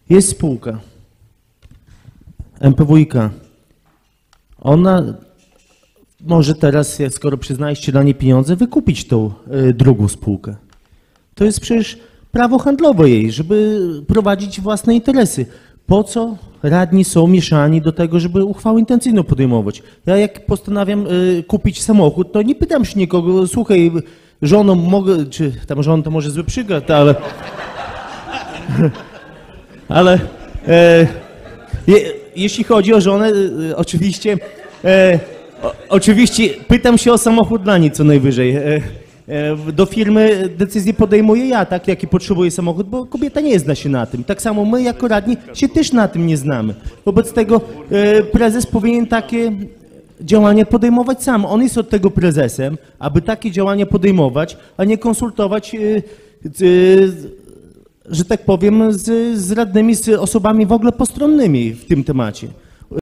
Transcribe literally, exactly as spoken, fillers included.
Jest spółka, M P W I K. Ona może teraz, skoro przyznaliście na nie pieniądze, wykupić tą y, drugą spółkę. To jest przecież prawo handlowe jej, żeby prowadzić własne interesy. Po co radni są mieszani do tego, żeby uchwałę intencyjną podejmować? Ja jak postanawiam y, kupić samochód, to nie pytam się nikogo, słuchaj, żoną mogę, czy tam żoną to może zły przykład, ale... ale e, je, jeśli chodzi o żonę, e, oczywiście, e, o, oczywiście pytam się o samochód dla niej co najwyżej. E, e, do firmy decyzję podejmuję ja, tak, jaki potrzebuję samochód, bo kobieta nie zna się na tym. Tak samo my jako radni się też na tym nie znamy. Wobec tego e, prezes powinien takie działania podejmować sam. On jest od tego prezesem, aby takie działania podejmować, a nie konsultować e, e, że tak powiem, z, z radnymi, z osobami w ogóle postronnymi w tym temacie.